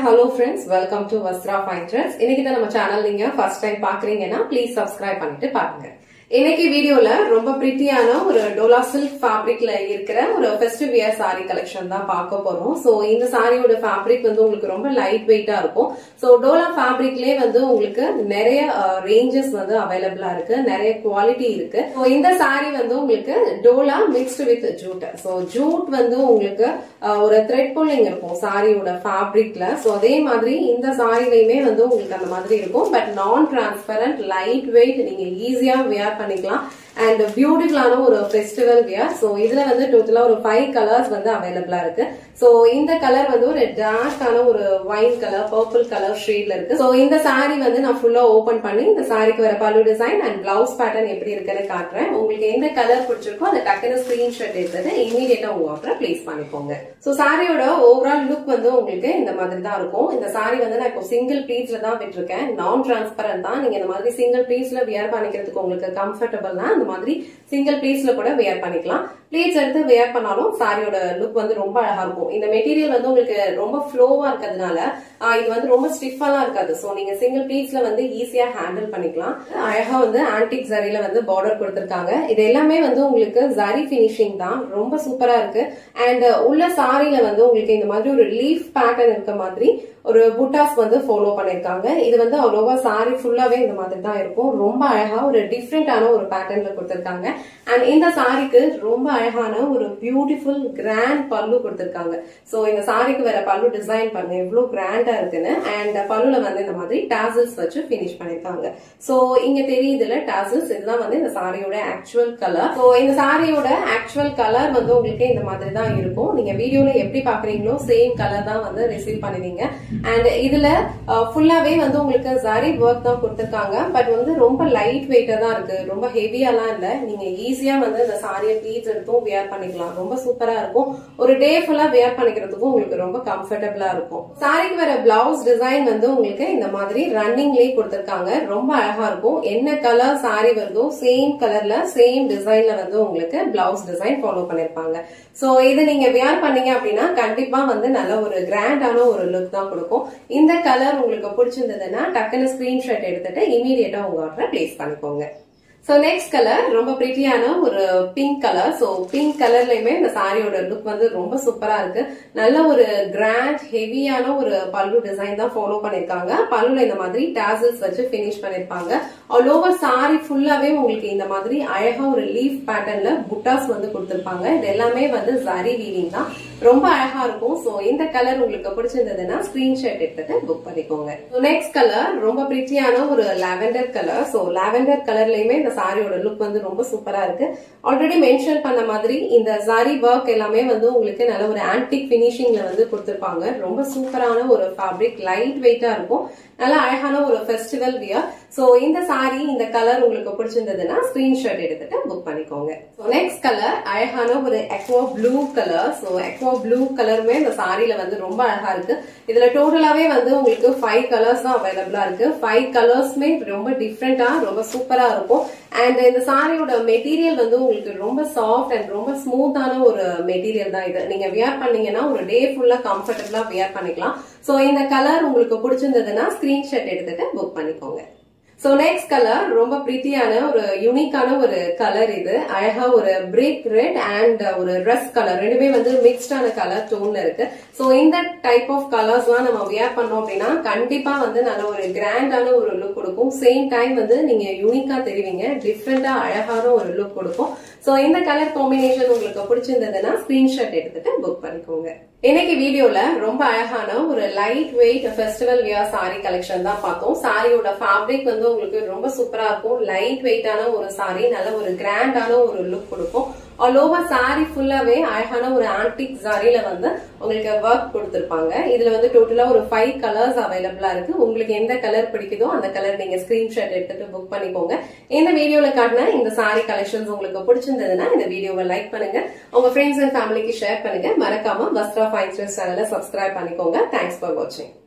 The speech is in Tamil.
hello friends, welcome to Vastra Fine Threads. இன்னைக்கு தான் நம்ம சேனல் நீங்க ஃபர்ஸ்ட் டைம் பாக்குறீங்கன்னா ப்ளீஸ் சப்ஸ்கிரைப் பண்ணிட்டு பாருங்க. இன்னைக்கு வீடியோல ரொம்ப பிரிட்டியான ஒரு டோலா சில்க் ஃபேப்ரிக்ல இருக்கிற ஒரு ஃபெஸ்டிவ் வியர் சாரி கலெக்ஷன் தான் பார்க்க போறோம். சோ இந்த சாரியோட ஃபேப்ரிக் வந்து உங்களுக்கு ரொம்ப லைட் வெயிட்டா இருக்கும். சோ டோலா ஃபேப்ரிக்லயே வந்து உங்களுக்கு நிறைய ரேஞ்சஸ் வந்து அவைலபிளா இருக்கு, நிறைய குவாலிட்டி இருக்கு. சோ இந்த சாரி வந்து உங்களுக்கு டோலா mixed with jute. So jute வந்து உங்களுக்கு ஒரு த்ரெட் புல்லிங் இருக்கும் சாரியோட ஃபேப்ரிக்ல. சோ அதே மாதிரி இந்த சாரிலையுமே வந்து உங்களுக்கு அந்த மாதிரி இருக்கும். பட் நான் டிரான்ஸ்பரண்ட், லைட் வெயிட், நீங்க ஈஸியா வியர் பண்ணிக்கலாம். அண்ட் பியூட்டிஃபுல்லான ஒரு ஃபெஸ்டிவல் வியர். சோ இதுல வந்து டோட்டலா ஒரு 5 கலர்ஸ் வந்து அவைலபிளா இருக்கு. சோ இந்த கலர் வந்து ஒரு டார்க்கான ஒரு வைன் கலர், பர்பிள் கலர் ஷேட்ல இருக்கு. சோ இந்த சாரி வந்து நான் ஃபுல்லா ஓபன் பண்ணி இந்த சாரிக்கு வர பல்லு டிசைன் அண்ட் பிளவுஸ் பேட்டர்ன் எப்படி இருக்குன்னு காட்டுறேன். உங்களுக்கு எந்த கலர் பிடிச்சிருக்கோ அதை டக்குன்னு ஸ்கிரீன்ஷாட் எடுத்துட்டு இமீடியட்டா உங்க ஆர்டர் பிளேஸ் பண்ணிக்கோங்க. சோ சாரியோட ஓவரால் லுக் வந்து உங்களுக்கு இந்த மாதிரி தான் இருக்கும். இந்த சாரி வந்து நான் இப்போ சிங்கிள் பீஸ்ல தான் விட்டுருக்கேன். நான் டிரான்ஸ்பரண்ட் தான். நீங்க இந்த மாதிரி சிங்கிள் பீஸ்ல வியர் பண்ணிக்கிறதுக்கு உங்களுக்கு கம்ஃபர்டபிள்னா இந்த மாதிரி சிங்கிள் பீஸ்ல கூட வியர் பண்ணிக்கலாம். பிளேட்ஸ் எடுத்து வியர் பண்ணாலும் சாரியோட லுக் வந்து ரொம்ப அழகா இருக்கும். இந்த மெட்டீரியல் வந்து உங்களுக்கு ரொம்ப ஃப்ளோவா இருக்கிறதுனால இது வந்து ரொம்ப ஸ்டிஃபாலாம் இருக்காது. சோ நீங்க சிங்கிள் பீஸ்ல வந்து ஈஸியா ஹேண்டில் பண்ணிக்கலாம். அழகா வந்து ஆன்டிக் ஜரியில வந்து பார்டர் கொடுத்திருக்காங்க. இது எல்லாமே வந்து உங்களுக்கு ஜரி பினிஷிங் தான், ரொம்ப சூப்பரா இருக்கு. அண்ட் உள்ள சாரியில வந்து உங்களுக்கு இந்த மாதிரி ஒரு லீஃப் பேட்டர்ன் இருக்க மாதிரி ஒரு புட்டாஸ் வந்து ஃபாலோ பண்ணிருக்காங்க. இது வந்து அவ்வளோவா சாரி ஃபுல்லாவே இந்த மாதிரி தான் இருக்கும். ரொம்ப அழகா ஒரு டிஃப்ரெண்டான ஒரு பேட்டர்ன்ல கொடுத்திருக்காங்க. அண்ட் இந்த சாரிக்கு ரொம்ப அழகான ஒரு பியூட்டிஃபுல் கிராண்ட் பல்லு கொடுத்திருக்காங்க. சோ இந்த சாரிக்கு வர பல்லு டிசைன் பண்ண எவ்வளவு கிராண்டா இருக்குன்னு. அண்ட் பல்லுல வந்து இந்த மாதிரி டாசல்ஸ் வச்சு பினிஷ் பண்ணிருக்காங்க. சோ இங்க தெரியுதுல டாசல்ஸ், இதுதான் வந்து இந்த சாரியோட ஆக்சுவல் கலர். சோ இந்த சாரியோட ஆக்சுவல் கலர் வந்து உங்களுக்கு இந்த மாதிரி தான் இருக்கும். நீங்க வீடியோல எப்படி பாக்குறீங்களோ சேம் கலர் தான் வந்து ரிசீவ் பண்ணுவீங்க. அண்ட் இதுல ஃபுல்லாவே வந்து உங்களுக்கு ஜரி ஒர்க் தான் கொடுத்திருக்காங்க. பட் வந்து ரொம்ப லைட் வெயிட்டா தான் இருக்கு, ரொம்ப ஹெவியாலாம் இல்ல. நீங்க ஈஸியா வந்து இந்த சாரியை ப்ளீட்ஸ் எடுத்தும் வியர் பண்ணிக்கலாம். ரொம்ப சூப்பரா இருக்கும். ஒரு டே ஃபுல்லா வியர் பண்ணிக்கிறதுக்கும் உங்களுக்கு ரொம்ப கம்ஃபர்டபிளா இருக்கும். சாரிக்கு வர பிளவுஸ் டிசைன் வந்து உங்களுக்கு இந்த மாதிரி ரன்னிங்லயே கொடுத்திருக்காங்க. ரொம்ப அழகா இருக்கும். என்ன கலர் சாரி வருதோ சேம் கலர்ல சேம் டிசைன்ல வந்து உங்களுக்கு பிளவுஸ் டிசைன் ஃபாலோ பண்ணிருப்பாங்க. சோ இது நீங்க வியர் பண்ணீங்க அப்படின்னா கண்டிப்பா வந்து நல்ல ஒரு கிராண்டான ஒரு லுக் தான் கொடுக்கும். இந்த கலர் உங்களுக்கு பிடிச்சிருந்ததுன்னா டக்குன்னு ஸ்கிரீன்ஷாட் எடுத்துட்டு இமீடியட்டா உங்க ஆர்டரை பிளேஸ் பண்ணிக்கோங்க. சோ நெக்ஸ்ட் கலர் ரொம்ப பிரிட்டியான ஒரு பிங்க் கலர். சோ பிங்க் கலர்லயுமே இந்த சாரியோட லுக் வந்து ரொம்ப சூப்பரா இருக்கு. நல்ல ஒரு கிராண்ட் ஹெவியான ஒரு பல்லு டிசைன் தான் ஃபாலோ பண்ணிருக்காங்க. பல்லுல இந்த மாதிரி டாசல்ஸ் வச்சு பினிஷ் பண்ணிருப்பாங்க. ஆல் ஓவர் சாரி ஃபுல்லாவே உங்களுக்கு இந்த மாதிரி அழகா ஒரு லீஃப் பேட்டர்ன்ல புட்டாஸ் வந்து கொடுத்திருப்பாங்க. இது எல்லாமே வந்து ஜரி வீவிங் தான், ரொம்ப அழகா இருக்கும். சோ இந்த கலர் உங்களுக்கு பிடிச்சிருந்ததுன்னா ஸ்கிரீன்ஷாட் எடுத்துட்டு புக் பண்ணிக்கோங்க. நெக்ஸ்ட் கலர் ரொம்ப பிரிட்டியான ஒரு லாவெண்டர் கலர். சோ லாவெண்டர் கலர்லயுமே இந்த சாரியோட லுக் வந்து ரொம்ப சூப்பரா இருக்கு. ஆல்ரெடி மென்ஷன் பண்ண மாதிரி இந்த சாரி ஒர்க் எல்லாமே வந்து உங்களுக்கு நல்ல ஒரு ஆன்டிக் பினிஷிங்ல வந்து கொடுத்திருப்பாங்க. ரொம்ப சூப்பரான ஒரு ஃபேப்ரிக், லைட் வெயிட்டா இருக்கும். நல்ல அழகான ஒரு ஃபெஸ்டிவல் வியர். சோ இந்த சாரி இந்த கலர் உங்களுக்கு பிடிச்சிருந்ததுன்னா ஸ்கிரீன்ஷாட் எடுத்துட்டு புக் பண்ணிக்கோங்க. நெக்ஸ்ட் கலர் அழகான ஒரு aqua blue colour. So aqua blue கலருமே இந்த சாரியில வந்து ரொம்ப அழகா இருக்கு. இதுல டோட்டலாவே வந்து உங்களுக்கு 5 கலர்ஸ் தான் அவைலபிளா இருக்கு. 5 கலர்ஸ்மே ரொம்ப டிஃப்ரெண்டா ரொம்ப சூப்பரா இருக்கும். அண்ட் இந்த சாரியோட மெட்டீரியல் வந்து உங்களுக்கு ரொம்ப சாஃப்ட் அண்ட் ரொம்ப ஸ்மூத்தான ஒரு மெட்டீரியல் தான் இது. நீங்க வியர் பண்ணீங்கன்னா ஒரு டே ஃபுல்லா கம்ஃபர்டபிளா வியர் பண்ணிக்கலாம். சோ இந்த கலர் உங்களுக்கு பிடிச்சிருந்ததுன்னா ஸ்கிரீன்ஷாட் எடுத்துட்டு புக் பண்ணிக்கோங்க. சோ நெக்ஸ்ட் கலர் ரொம்ப பிரிட்டியான ஒரு யூனிக்கான ஒரு கலர். இது அழகா ஒரு பிரிக் ரெட் அண்ட் ஒரு ரஸ்ட் கலர், ரெண்டுமே வந்து மிக்ஸ்டான கலர் டோன்ல இருக்கு. சோ இந்த டைப் ஆஃப் கலர்ஸ் எல்லாம் நம்ம வியர் பண்ணோம் அப்படின்னா கண்டிப்பா வந்து நல்ல ஒரு கிராண்டான ஒரு லுக் கொடுக்கும். சேம் டைம் வந்து நீங்க யூனிக்கா தெரிவிங்க, டிஃப்ரெண்டா அழகான ஒரு லுக் கொடுக்கும். சோ இந்த கலர் காம்பினேஷன் உங்களுக்கு பிடிச்சிருந்ததுன்னா ஸ்கிரீன்ஷாட் எடுத்துட்டு புக் பண்ணிக்கோங்க. இன்னைக்கு வீடியோல ரொம்ப அழகான ஒரு light weight festival wear sari collection தான் பார்த்தோம். சாரியோட ஃபேப்ரிக் வந்து உங்களுக்கு ரொம்ப சூப்பரா இருக்கும். லைட் வெயிட்டான ஒரு சாரி, நல்ல ஒரு கிராண்டான ஒரு லுக் கொடுக்கும். ஆல் ஓவர் சாரி ஃபுல்லாவே அழகான ஒரு ஆன்டிக் ஜரியில வந்து உங்களுக்கு ஒர்க் கொடுத்திருப்பாங்க. இதுல வந்து டோட்டலா ஒரு 5 கலர்ஸ் அவைலபிளா இருக்கு. உங்களுக்கு எந்த கலர் பிடிக்குதோ அந்த கலர் நீங்க ஸ்கிரீன்ஷாட் எடுத்துட்டு புக் பண்ணிக்கோங்க. இந்த வீடியோல காட்டின இந்த சாரி கலெக்ஷன்ஸ் உங்களுக்கு பிடிச்சிருந்ததுன்னா இந்த வீடியோவை லைக் பண்ணுங்க, உங்க ஃப்ரெண்ட்ஸ் அண்ட் ஃபேமிலிக்கு ஷேர் பண்ணுங்க. மறக்காம வஸ்த்ரா ஃபைன் த்ரெட்ஸ் சேனலை சப்ஸ்கிரைப் பண்ணிக்கோங்க. தேங்க்ஸ் ஃபார் வாட்சிங்.